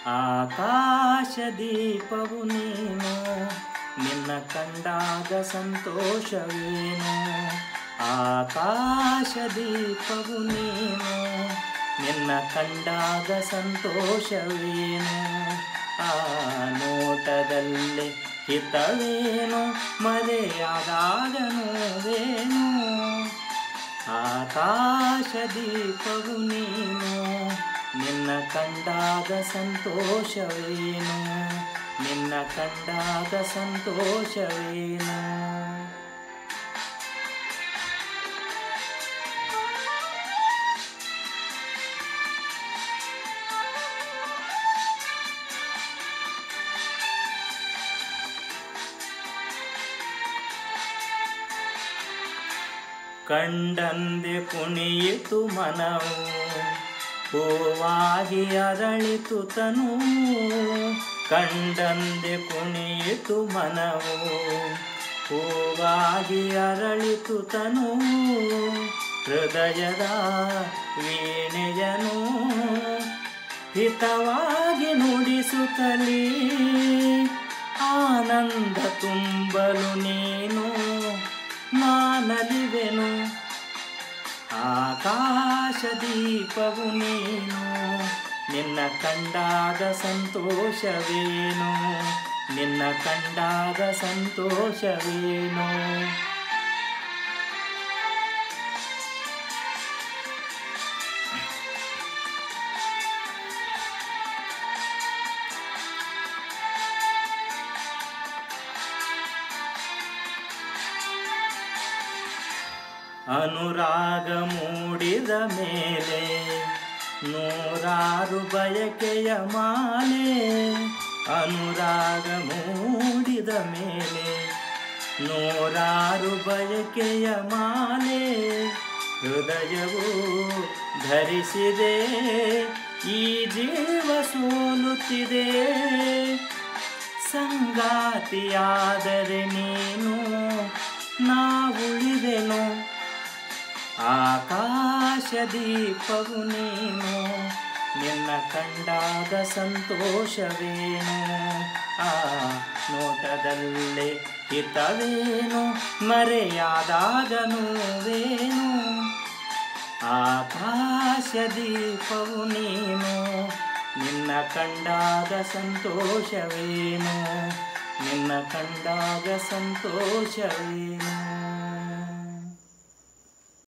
ಆಕಾಶದೀಪವು ನೀನು, ನಿನ್ನ ಕಂಡಾಗ ಸಂತೋಷವೇನು. ಆಕಾಶದೀಪವು ನೀನು, ನಿನ್ನ ಕಂಡಾಗ ಸಂತೋಷವೇನು. ಆ ನೋಟದಲ್ಲಿ ಹಿತವೇನು, ಮರೆಯಾದಾಗ ನೋವೇನು. ಆಕಾಶದೀಪವು ನೀನು, ನಿನ್ನ ಕಂಡಾಗ ಸಂತೋಷವೇನು. ನಿನ್ನ ಕಂಡಾಗ ಸಂತೋಷವೇನು. ಕಂಡಂದೆ ಕುಣಿಯಿತು ಮನವು, ಹೂವಾಗಿ ಅರಳಿತು ತನು. ಕಂಡಂದೆ ಕುಣಿಯಿತು ಮನವು, ಹೂವಾಗಿ ಅರಳಿತು ತನು. ಹೃದಯದ ವೀಣೆಯನು ಹಿತವಾಗಿ ನುಡಿಸುತ್ತಲೀ, ಆನಂದ ತುಂಬಲು ನೀನು ನಾನಲಿವೆನು. ಆಕಾಶದೀಪವು ನೀನು, ನಿನ್ನ ಕಂಡಾಗ ಸಂತೋಷವೇನು. ನಿನ್ನ ಕಂಡಾಗ ಸಂತೋಷವೇನು. ಅನುರಾಗ ಮೂಡಿದ ಮೇಲೆ ನೂರಾರು ಬಯಕೆಯ ಮಾಲೆ. ಅನುರಾಗ ಮೂಡಿದ ಮೇಲೆ ನೂರಾರು ಬಯಕೆಯ ಮಾಲೆ. ಹೃದಯವು ಧರಿಸಿದೆ, ಈ ಜೀವ ಸೋಲುತ್ತಿದೆ. ಸಂಗಾತಿಯಾದರೆ ನೀನು, ನಾವುಳಿವೆನು. ಆಕಾಶದೀಪವು ನೀನು, ನಿನ್ನ ಕಂಡಾಗ ಸಂತೋಷವೇನು. ಆ ನೋಟದಲ್ಲೇ ಹಿತವೇನು, ಮರೆಯಾದಾಗ ನೋವೇನು. ಆಕಾಶದೀಪವು ನೀನು, ನಿನ್ನ ಕಂಡಾಗ ಸಂತೋಷವೇನು. ನಿನ್ನ ಕಂಡಾಗ ಸಂತೋಷವೇನು.